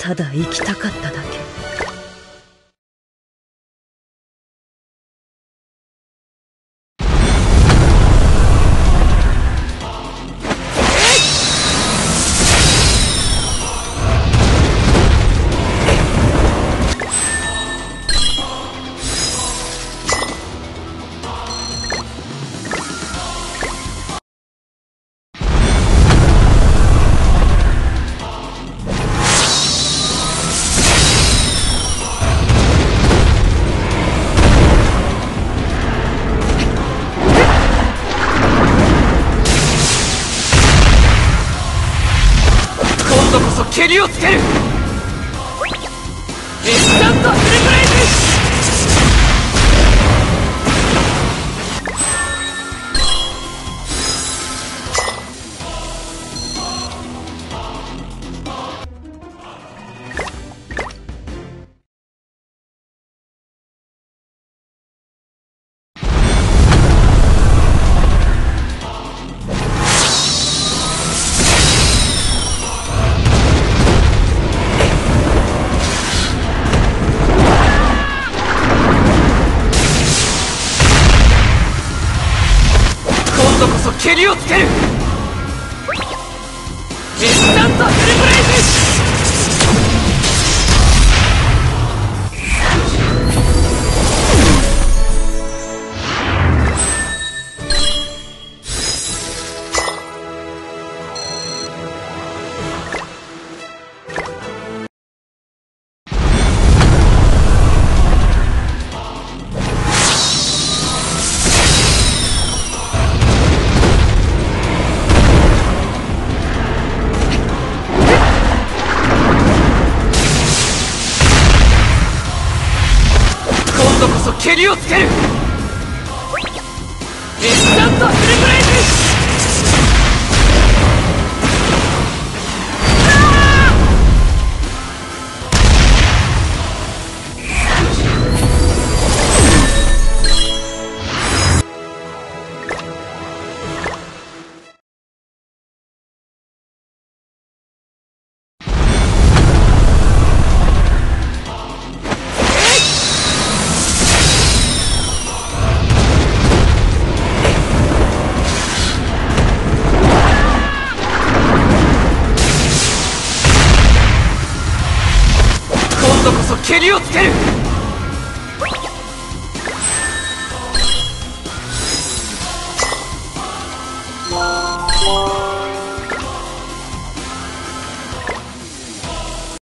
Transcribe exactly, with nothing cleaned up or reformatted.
ただ生きたかっただけ。 蹴りをつける。インスタントフルブレイズ。蹴りをつける。インスタントフルブレイズ。蹴りをつける。インスタントフルブレイズ。蹴りをつける。